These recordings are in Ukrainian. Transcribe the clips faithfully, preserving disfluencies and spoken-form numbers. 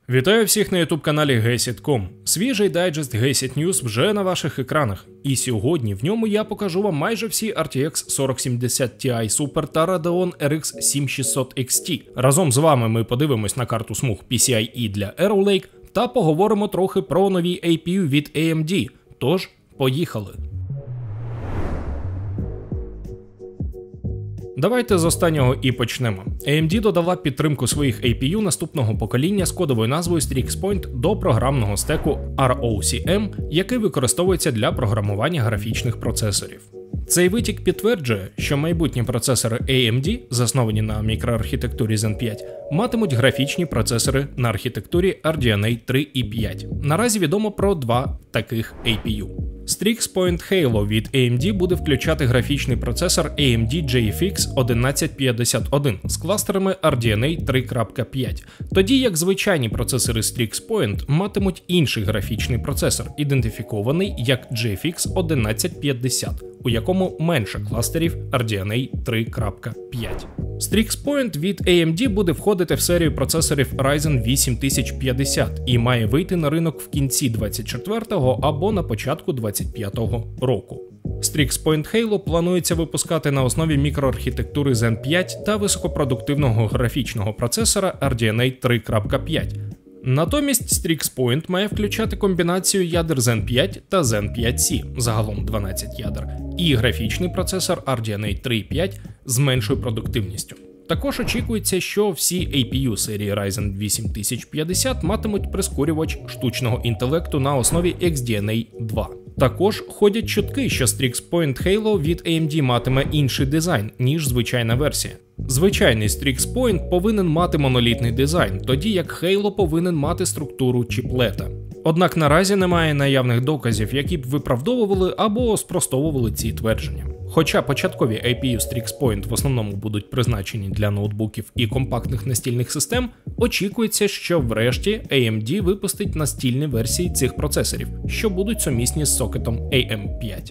Вітаю всіх на ютуб-каналі Гесіт точка ком. Свіжий дайджест Gayset News вже на ваших екранах. І сьогодні в ньому я покажу вам майже всі ар ті екс сорок сімдесят Ti Super та Radeon ар ікс сім шістсот ікс ті. Разом з вами ми подивимось на карту смуг пі сі ай і для Arrow Lake та поговоримо трохи про нові ей пі ю від ей ем ді. Тож, поїхали! Давайте з останнього і почнемо. ей ем ді додала підтримку своїх ей пі ю наступного покоління з кодовою назвою Strix Point до програмного стеку ар о сі ем, який використовується для програмування графічних процесорів. Цей витік підтверджує, що майбутні процесори ей ем ді, засновані на мікроархітектурі Zen п'ять, матимуть графічні процесори на архітектурі ар ді ен ей три і п'ять. Наразі відомо про два таких ей пі ю. Strix Point Halo від ей ем ді буде включати графічний процесор ей ем ді джей еф ікс одинадцять п'ятдесят один з кластерами ар ді ен ей три крапка п'ять, тоді як звичайні процесори Strix Point матимуть інший графічний процесор, ідентифікований як джей еф ікс одинадцять п'ятдесят, у якому менше кластерів ар ді ен ей три крапка п'ять. Strix Point від ей ем ді буде входити в серію процесорів Ryzen вісім тисяч п'ятдесят і має вийти на ринок в кінці двадцять четвертого або на початку двадцять п'ятого року. Strix Point Halo планується випускати на основі мікроархітектури Zen п'ять та високопродуктивного графічного процесора ар ді ен ей три крапка п'ять. Натомість Strix Point має включати комбінацію ядер Zen п'ять та Zen п'ять сі, загалом дванадцять ядер, і графічний процесор ар ді ен ей три крапка п'ять з меншою продуктивністю. Також очікується, що всі ей пі ю серії Ryzen вісім тисяч п'ятдесят матимуть прискорювач штучного інтелекту на основі ікс ді ен ей два. Також ходять чутки, що Strix Point Halo від ей ем ді матиме інший дизайн, ніж звичайна версія. Звичайний Strix Point повинен мати монолітний дизайн, тоді як Halo повинен мати структуру чіплета. Однак наразі немає наявних доказів, які б виправдовували або спростовували ці твердження. Хоча початкові ей пі ю Strix Point в основному будуть призначені для ноутбуків і компактних настільних систем, очікується, що врешті ей ем ді випустить настільні версії цих процесорів, що будуть сумісні з сокетом ей ем п'ять.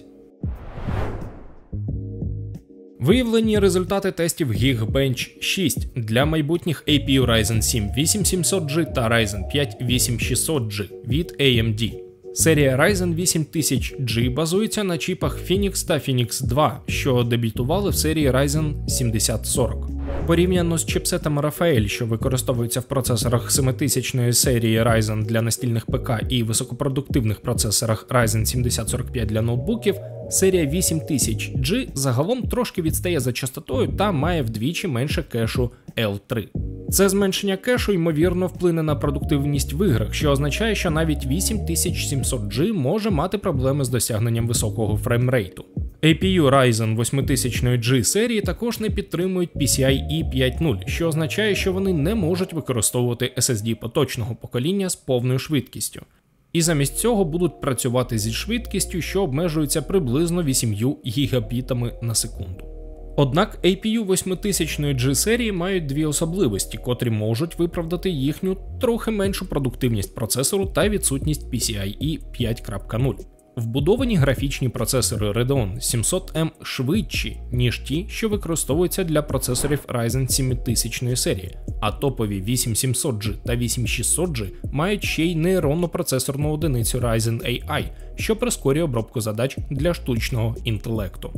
Виявлені результати тестів Geekbench шість для майбутніх ей пі ю Ryzen сім вісім сімсот джі та Ryzen п'ять вісім шістсот джі від ей ем ді. Серія Ryzen вісім тисяч джі базується на чіпах Phoenix та Phoenix два, що дебютували в серії Ryzen сімдесят сорок. Порівняно з чіпсетами Rafael, що використовуються в процесорах семитисячної серії Ryzen для настільних ПК і високопродуктивних процесорах Ryzen сімдесят сорок п'ять для ноутбуків, серія вісім тисяч джі загалом трошки відстає за частотою та має вдвічі менше кешу ел три. Це зменшення кешу, ймовірно, вплине на продуктивність в іграх, що означає, що навіть вісім тисяч сімсот джі може мати проблеми з досягненням високого фреймрейту. ей пі ю Ryzen восьмитисячної джі серії також не підтримують пі сі ай і п'ять крапка нуль, що означає, що вони не можуть використовувати ес ес ді поточного покоління з повною швидкістю. І замість цього будуть працювати зі швидкістю, що обмежується приблизно вісім'ю гігабітами на секунду. Однак ей пі ю восьмитисячної джі серії мають дві особливості, котрі можуть виправдати їхню трохи меншу продуктивність процесору та відсутність пі сі ай і п'ять крапка нуль. Вбудовані графічні процесори Radeon сімсот ем швидші, ніж ті, що використовуються для процесорів Ryzen семитисячної серії, а топові вісім сімсот джі та вісім шістсот джі мають ще й нейронну процесорну одиницю Ryzen ей ай, що прискорює обробку задач для штучного інтелекту.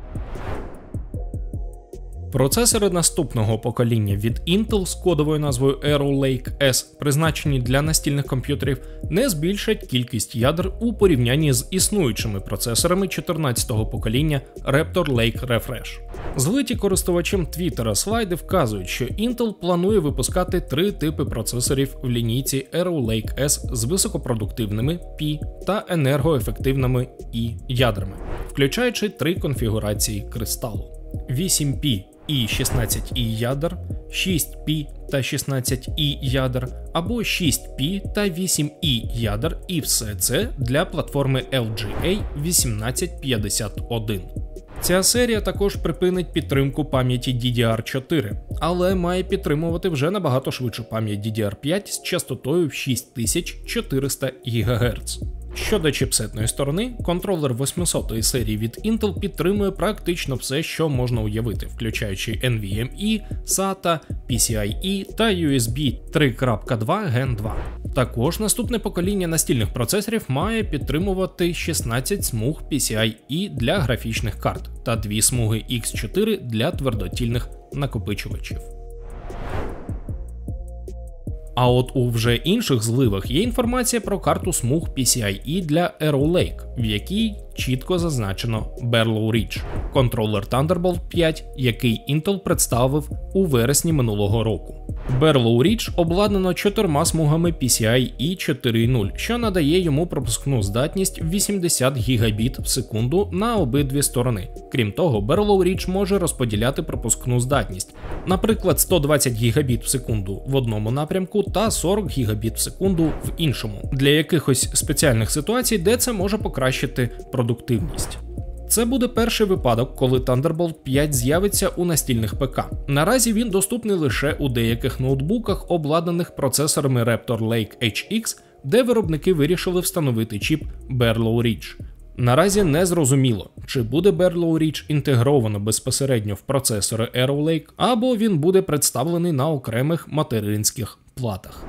Процесори наступного покоління від Intel з кодовою назвою Arrow Lake S, призначені для настільних комп'ютерів, не збільшать кількість ядер у порівнянні з існуючими процесорами чотирнадцятого покоління Raptor Lake Refresh. Злиті користувачем Twitter слайди вказують, що Intel планує випускати три типи процесорів в лінійці Arrow Lake S з високопродуктивними P та енергоефективними E ядрами, включаючи три конфігурації кристалу: вісім пі і шістнадцять і ядер, шість пі та шістнадцять і ядер, або шість пі та вісім і ядер, і все це для платформи ел джі ей вісімнадцять п'ятдесят один. Ця серія також припинить підтримку пам'яті ді ді ар чотири, але має підтримувати вже набагато швидшу пам'ять ді ді ар п'ять з частотою в шість тисяч чотириста гігагерц. Щодо чіпсетної сторони, контролер восьмисотої серії від Intel підтримує практично все, що можна уявити, включаючи ен ві ем і, сата, пі сі ай і та ю ес бі три крапка два ген два. Також наступне покоління настільних процесорів має підтримувати шістнадцять смуг пі сі ай і для графічних карт та дві смуги ікс чотири для твердотільних накопичувачів. А от у вже інших зливах є інформація про карту смуг пі сі ай і для Arrow Lake, в якій чітко зазначено Barlow Ridge, контролер Thunderbolt п'ять, який Intel представив у вересні минулого року. Barlow Ridge обладнано чотирма смугами пі сі ай і чотири нуль, що надає йому пропускну здатність вісімдесят гігабіт в секунду на обидві сторони. Крім того, Barlow Ridge може розподіляти пропускну здатність, наприклад, сто двадцять гігабіт в секунду в одному напрямку та сорок гігабіт в секунду в іншому, для якихось спеціальних ситуацій, де це може покращити продуктивність. Це буде перший випадок, коли Thunderbolt п'ять з'явиться у настільних ПК. Наразі він доступний лише у деяких ноутбуках, обладнаних процесорами Raptor Lake ейч ікс, де виробники вирішили встановити чіп Barlow Ridge. Наразі не зрозуміло, чи буде Barlow Ridge інтегровано безпосередньо в процесори Arrow Lake, або він буде представлений на окремих материнських платах.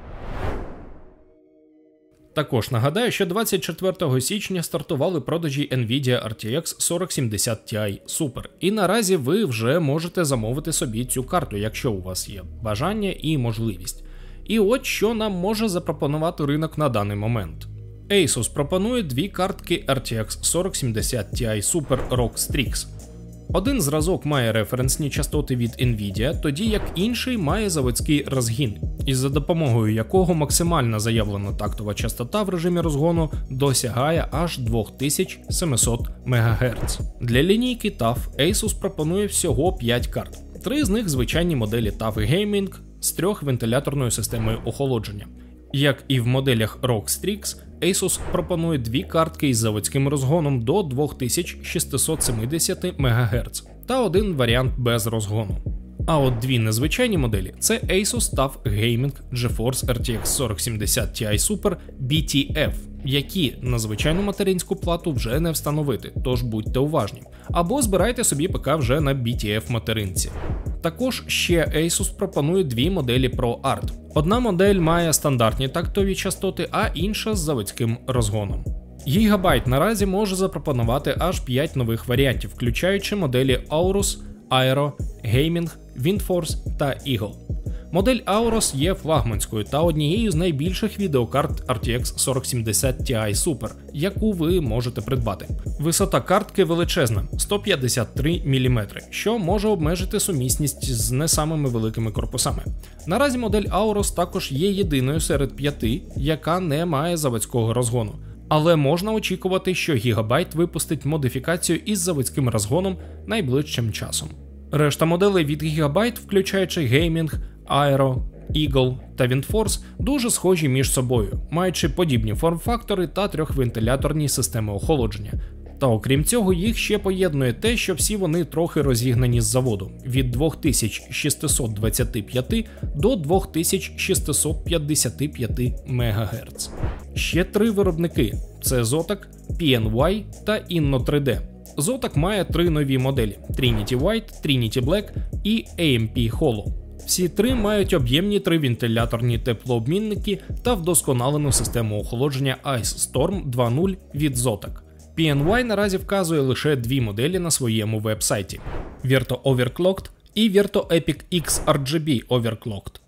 Також нагадаю, що двадцять четвертого січня стартували продажі Nvidia ар ті екс сорок сімдесят Ti Super, і наразі ви вже можете замовити собі цю карту, якщо у вас є бажання і можливість. І от що нам може запропонувати ринок на даний момент. Asus пропонує дві картки ар ті екс сорок сімдесят Ti Super ROG Strix. Один зразок має референсні частоти від Nvidia, тоді як інший має заводський розгін, із за допомогою якого максимальна заявлена тактова частота в режимі розгону досягає аж дві тисячі сімсот мегагерц. Для лінійки TUF Asus пропонує всього п'ять карт. Три з них звичайні моделі TUF Gaming з трьохвентиляторною системою охолодження. Як і в моделях ROG Strix, Asus пропонує дві картки із заводським розгоном до дві тисячі шістсот сімдесят мегагерц та один варіант без розгону. А от дві незвичайні моделі – це Asus TUF Gaming GeForce ар ті екс сорок сімдесят Ti Super бі ті еф, які на звичайну материнську плату вже не встановити, тож будьте уважні. Або збирайте собі ПК вже на бі ті еф материнці. Також ще Asus пропонує дві моделі ProArt. Одна модель має стандартні тактові частоти, а інша з заводським розгоном. Gigabyte наразі може запропонувати аж п'ять нових варіантів, включаючи моделі Aorus, Aero, Gaming, WindForce та Eagle. Модель Aorus є флагманською та однією з найбільших відеокарт ар ті екс сорок сімдесят Ti Super, яку ви можете придбати. Висота картки величезна – сто п'ятдесят три міліметри, що може обмежити сумісність з не самими великими корпусами. Наразі модель Aorus також є єдиною серед п'яти, яка не має заводського розгону. Але можна очікувати, що Gigabyte випустить модифікацію із заводським розгоном найближчим часом. Решта моделей від Gigabyte, включаючи Gaming, Aero, Eagle та WindForce, дуже схожі між собою, маючи подібні форм-фактори та трьохвентиляторні системи охолодження. Та окрім цього, їх ще поєднує те, що всі вони трохи розігнані з заводу – від дві тисячі шістсот двадцять п'ять до дві тисячі шістсот п'ятдесят п'ять мегагерц. Ще три виробники – це Zotac, пі ен вай та Inno три де. Zotac має три нові моделі – Trinity White, Trinity Black і ей ем пі Holo. Всі три мають об'ємні тривентиляторні теплообмінники та вдосконалену систему охолодження Ice Storm два нуль від Zotac. пі ен вай наразі вказує лише дві моделі на своєму веб-сайті – Verto Overclocked і Verto Epic X ар джі бі Overclocked.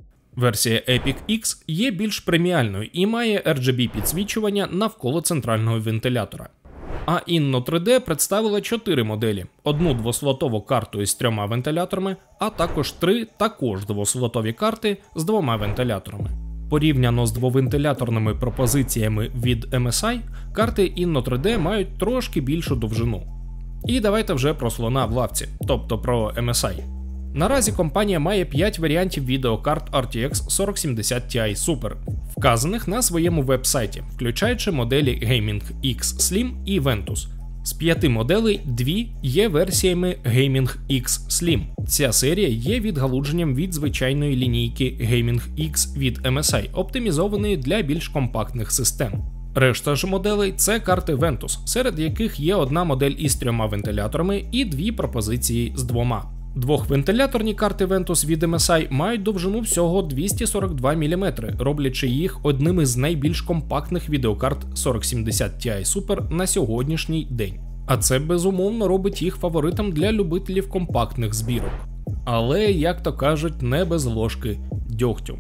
Версія Epic X є більш преміальною і має ар джі бі підсвічування навколо центрального вентилятора. А Inno три де представила чотири моделі, одну двослотову карту із трьома вентиляторами, а також три також двослотові карти з двома вентиляторами. Порівняно з двовентиляторними пропозиціями від ем ес ай, карти Inno три де мають трошки більшу довжину. І давайте вже про слона в лавці, тобто про ем ес ай. Наразі компанія має п'ять варіантів відеокарт ар ті екс сорок сімдесят Ti Super, вказаних на своєму веб-сайті, включаючи моделі Gaming X Slim і Ventus. З п'яти моделей дві є версіями Gaming X Slim. Ця серія є відгалудженням від звичайної лінійки Gaming X від ем ес ай, оптимізованої для більш компактних систем. Решта ж моделей – це карти Ventus, серед яких є одна модель із трьома вентиляторами і дві пропозиції з двома. Двохвентиляторні карти Ventus від ем ес ай мають довжину всього двісті сорок два міліметри, роблячи їх одним із найбільш компактних відеокарт сорок сімдесят Ti Super на сьогоднішній день. А це безумовно робить їх фаворитом для любителів компактних збірок. Але, як то кажуть, не без ложки дьогтю.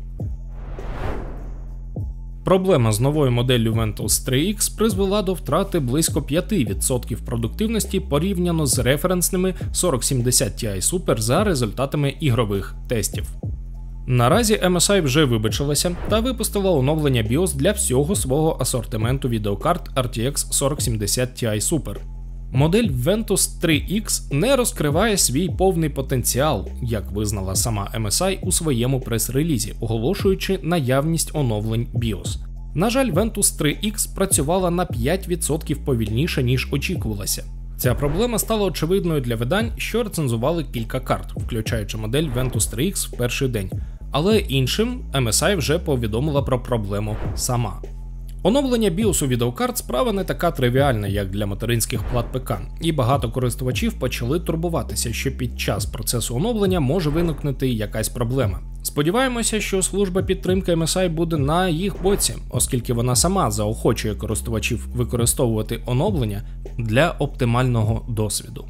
Проблема з новою моделлю Ventus три ікс призвела до втрати близько п'ять відсотків продуктивності порівняно з референсними сорок сімдесят Ti Super за результатами ігрових тестів. Наразі ем ес ай вже вибачилася та випустила оновлення BIOS для всього свого асортименту відеокарт ар ті екс сорок сімдесят Ti Super. Модель Ventus три ікс не розкриває свій повний потенціал, як визнала сама ем ес ай у своєму прес-релізі, оголошуючи наявність оновлень BIOS. На жаль, Ventus три ікс працювала на п'ять відсотків повільніше, ніж очікувалося. Ця проблема стала очевидною для видань, що рецензували кілька карт, включаючи модель Ventus три ікс в перший день, але іншим ем ес ай вже повідомила про проблему сама. Оновлення BIOS у відеокарт справа не така тривіальна, як для материнських плат ПК, і багато користувачів почали турбуватися, що під час процесу оновлення може виникнути якась проблема. Сподіваємося, що служба підтримки ем ес ай буде на їх боці, оскільки вона сама заохочує користувачів використовувати оновлення для оптимального досвіду.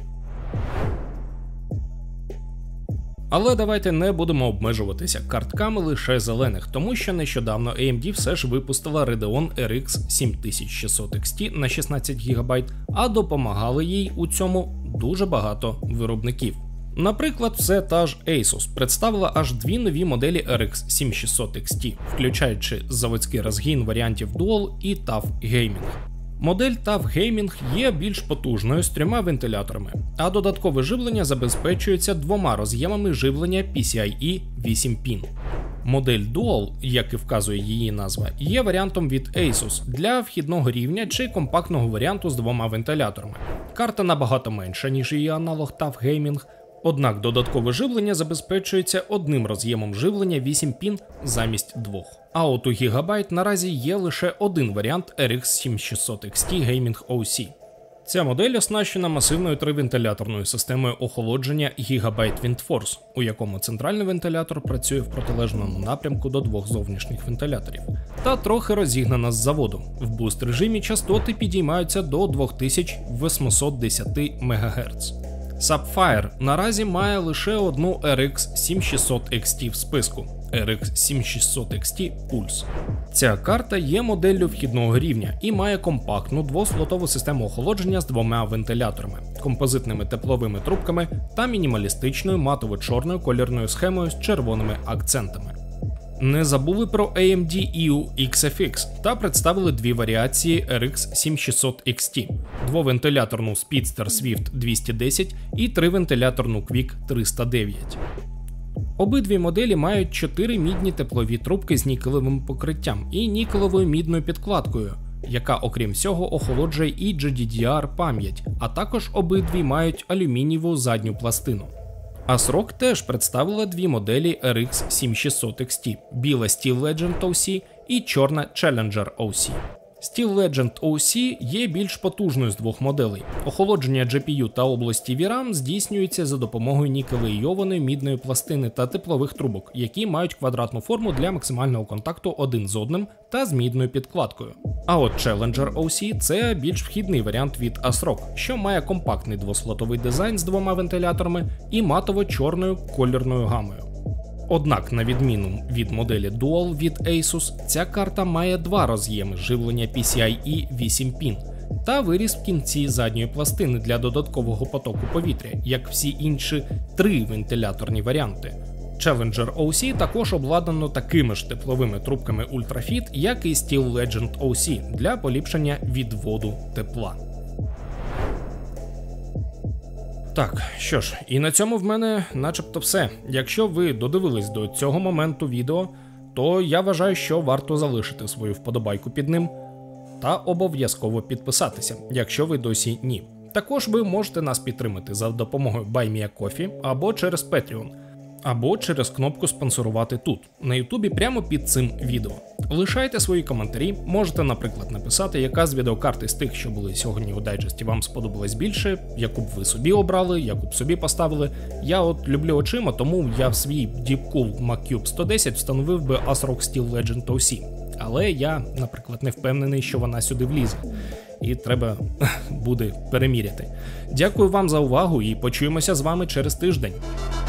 Але давайте не будемо обмежуватися картками лише зелених, тому що нещодавно ей ем ді все ж випустила Radeon ар ікс сім тисяч шістсот ікс ті на шістнадцять гігабайт, а допомагали їй у цьому дуже багато виробників. Наприклад, все та ж Asus представила аж дві нові моделі ар ікс сім тисяч шістсот ікс ті, включаючи заводський розгін варіантів Dual і TUF Gaming. Модель TUF Gaming є більш потужною з трьома вентиляторами, а додаткове живлення забезпечується двома роз'ємами живлення пі сі ай і вісім пін. Модель Dual, як і вказує її назва, є варіантом від Asus для вхідного рівня чи компактного варіанту з двома вентиляторами. Карта набагато менша, ніж її аналог TUF Gaming, однак додаткове живлення забезпечується одним роз'ємом живлення вісім пін замість двох. А от у Gigabyte наразі є лише один варіант ар ікс сім тисяч шістсот ікс ті Gaming о сі. Ця модель оснащена масивною тривентиляторною системою охолодження Gigabyte WindForce, у якому центральний вентилятор працює в протилежному напрямку до двох зовнішніх вентиляторів, та трохи розігнана з заводу. В буст режимі частоти підіймаються до дві тисячі вісімсот десять мегагерц. Sapphire наразі має лише одну ар ікс сім тисяч шістсот ікс ті в списку – ар ікс сім тисяч шістсот ікс ті Pulse. Ця карта є моделлю вхідного рівня і має компактну двослотову систему охолодження з двома вентиляторами, композитними тепловими трубками та мінімалістичною матово-чорною колірною схемою з червоними акцентами. Не забули про ей ем ді і ю ікс еф ікс та представили дві варіації ар ікс сім тисяч шістсот ікс ті – двовентиляторну Speedster Swift двісті десять і тривентиляторну Quick триста дев'ять. Обидві моделі мають чотири мідні теплові трубки з нікелевим покриттям і нікелевою мідною підкладкою, яка, окрім всього, охолоджує і джі ді ді ар пам'ять, а також обидві мають алюмінієву задню пластину. ASRock теж представила дві моделі ар ікс сім тисяч шістсот ікс ті – біла Steel Legend о сі і чорна Challenger о сі. Steel Legend о сі є більш потужною з двох моделей. Охолодження джі пі ю та області ві рам здійснюється за допомогою нікелеїованої мідної пластини та теплових трубок, які мають квадратну форму для максимального контакту один з одним та з мідною підкладкою. А от Challenger о сі – це більш вхідний варіант від ASRock, що має компактний двослотовий дизайн з двома вентиляторами і матово-чорною кольорною гамою. Однак, на відміну від моделі Dual від Asus, ця карта має два роз'єми живлення пі сі ай і вісім пін та виріз в кінці задньої пластини для додаткового потоку повітря, як всі інші три вентиляторні варіанти. Challenger о сі також обладнано такими ж тепловими трубками Ultrafit, як і Steel Legend о сі для поліпшення відводу тепла. Так, що ж, і на цьому в мене начебто все. Якщо ви додивились до цього моменту відео, то я вважаю, що варто залишити свою вподобайку під ним та обов'язково підписатися, якщо ви досі ні. Також ви можете нас підтримати за допомогою Buy Me a Coffee або через Patreon, або через кнопку спонсорувати тут, на ютубі прямо під цим відео. Лишайте свої коментарі, можете, наприклад, написати, яка з відеокарт із тих, що були сьогодні у дайджесті, вам сподобалась більше, яку б ви собі обрали, яку б собі поставили. Я от люблю очима, тому я в свій Deepcool MagCube сто десять встановив би ASRock Steel Legend о сі. Але я, наприклад, не впевнений, що вона сюди влізе. І треба буде переміряти. Дякую вам за увагу і почуємося з вами через тиждень.